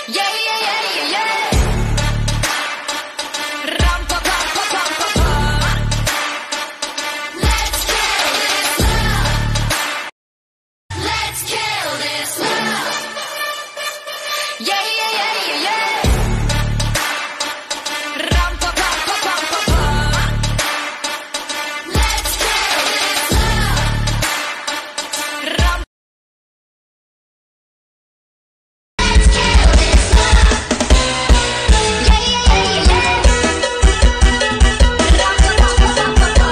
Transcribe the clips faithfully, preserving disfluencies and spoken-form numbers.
Yeah, yeah, yeah, yeah, yeah. Ram pa pa pa pa pa pa. Let's kill this love. Let's kill this love. Yeah, yeah, yeah, yeah, yeah. Ram pa pa pa pa pa pa. Let's kill this love. Ram. Let's kill this love. Yeah, yeah, yeah, yeah, yeah. Ram pa pa pa pa pa pa.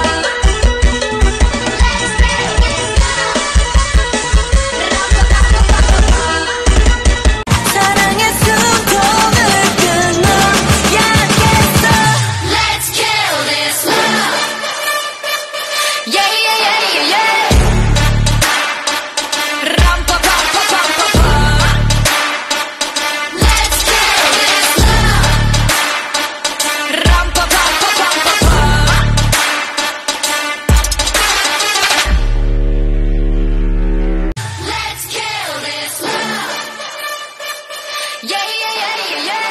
Let's kill this love. Ram pa pa pa pa pa pa. 사랑의 숨통을 끊어야겠어. Let's kill this love. Yeah, yeah, yeah, yeah, yeah. Ram pa pa pa pa pa pa. Let's kill this love. Ram pa pa pa pa pa pa. Let's kill this love. Yeah, yeah, yeah, yeah, yeah.